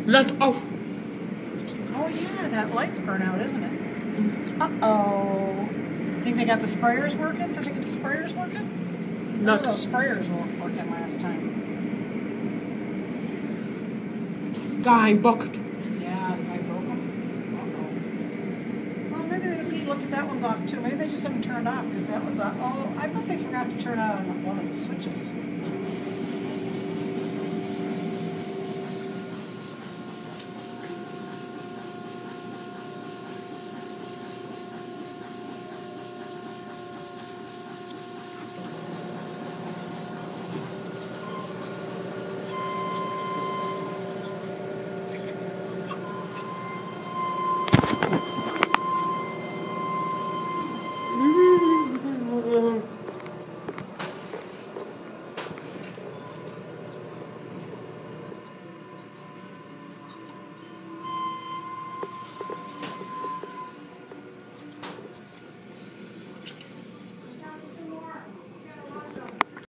Let off. Oh yeah, that light's burnt out, isn't it? Uh-oh. Think they got the sprayers working? Did they get the sprayers working? No. Those sprayers weren't working last time. Guy bucket. Yeah, the guy broke them. Uh-oh. Well, maybe they don't need to look at that one's off too. Maybe they just haven't turned off because that one's off. Oh, I bet they forgot to turn on one of the switches.